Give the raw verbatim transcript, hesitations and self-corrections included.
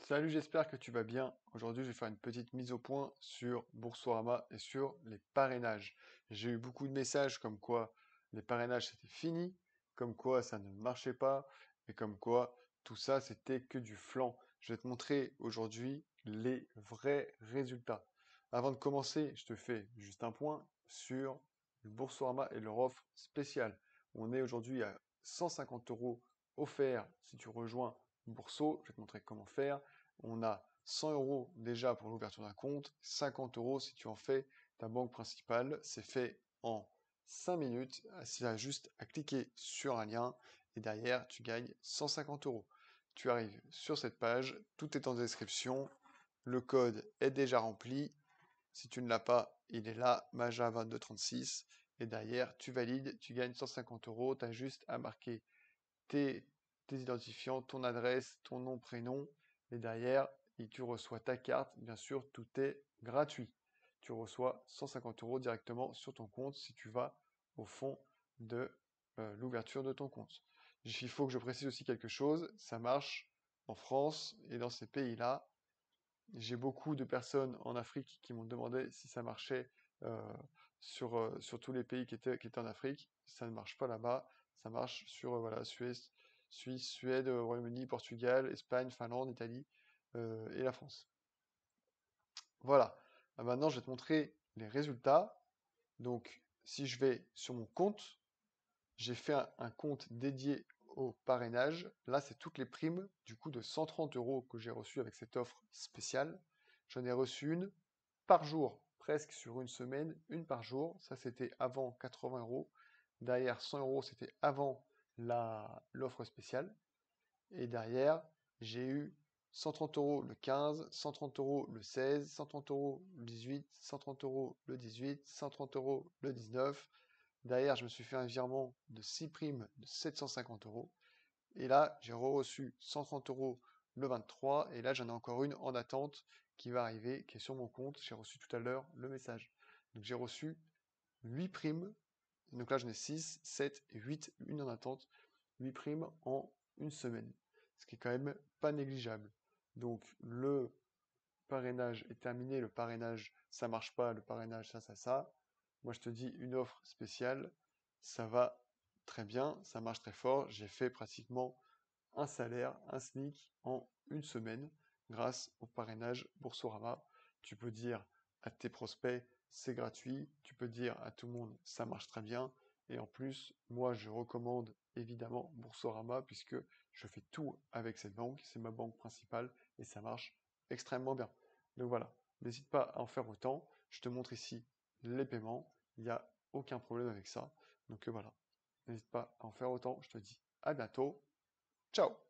Salut, j'espère que tu vas bien. Aujourd'hui, je vais faire une petite mise au point sur Boursorama et sur les parrainages. J'ai eu beaucoup de messages comme quoi les parrainages c'était fini, comme quoi ça ne marchait pas, et comme quoi tout ça c'était que du flan. Je vais te montrer aujourd'hui les vrais résultats. Avant de commencer, je te fais juste un point sur le Boursorama et leur offre spéciale. On est aujourd'hui à cent cinquante euros offerts si tu rejoins Bourso. Je vais te montrer comment faire. On a cent euros déjà pour l'ouverture d'un compte, cinquante euros si tu en fais ta banque principale. C'est fait en cinq minutes. C'est à juste à cliquer sur un lien et derrière, tu gagnes cent cinquante euros. Tu arrives sur cette page, tout est en description. Le code est déjà rempli. Si tu ne l'as pas, il est là, Maja vingt-deux trente-six. Et derrière, tu valides, tu gagnes cent cinquante euros. Tu as juste à marquer tes, tes identifiants, ton adresse, ton nom, prénom, et derrière, et tu reçois ta carte. Bien sûr, tout est gratuit. Tu reçois cent cinquante euros directement sur ton compte si tu vas au fond de euh, l'ouverture de ton compte. Il faut que je précise aussi quelque chose, ça marche en France et dans ces pays-là. J'ai beaucoup de personnes en Afrique qui m'ont demandé si ça marchait euh, sur, euh, sur tous les pays qui étaient, qui étaient en Afrique. Ça ne marche pas là-bas. Ça marche sur euh, voilà, Suisse, Suisse, Suède, euh, Royaume-Uni, Portugal, Espagne, Finlande, Italie euh, et la France. Voilà. Euh, Maintenant, je vais te montrer les résultats. Donc, si je vais sur mon compte, j'ai fait un, un compte dédié au parrainage. Là, c'est toutes les primes du coup de cent trente euros que j'ai reçues avec cette offre spéciale. J'en ai reçu une par jour, presque sur une semaine, une par jour. Ça, c'était avant quatre-vingts euros. Derrière, cent euros, c'était avant la, l'offre spéciale. Et derrière, j'ai eu cent trente euros le quinze, cent trente euros le seize, cent trente euros le dix-huit, cent trente euros le dix-huit, cent trente euros le dix-neuf. Derrière, je me suis fait un virement de six primes de sept cent cinquante euros. Et là, j'ai reçu cent trente euros le vingt-trois. Et là, j'en ai encore une en attente qui va arriver, qui est sur mon compte. J'ai reçu tout à l'heure le message. Donc, j'ai reçu huit primes. Donc là, j'en ai six, sept et huit, une en attente. huit primes en une semaine. Ce qui est quand même pas négligeable. Donc, le parrainage est terminé. Le parrainage, ça marche pas. Le parrainage, ça, ça, ça. Moi, je te dis une offre spéciale. Ça va très bien. Ça marche très fort. J'ai fait pratiquement un salaire, un SMIC en une semaine grâce au parrainage Boursorama. Tu peux dire à tes prospects, c'est gratuit. Tu peux dire à tout le monde, ça marche très bien. Et en plus, moi, je recommande évidemment Boursorama puisque je fais tout avec cette banque. C'est ma banque principale et ça marche extrêmement bien. Donc voilà, n'hésite pas à en faire autant. Je te montre ici les paiements. Il n'y a aucun problème avec ça. Donc euh, voilà, n'hésite pas à en faire autant. Je te dis à bientôt. Ciao!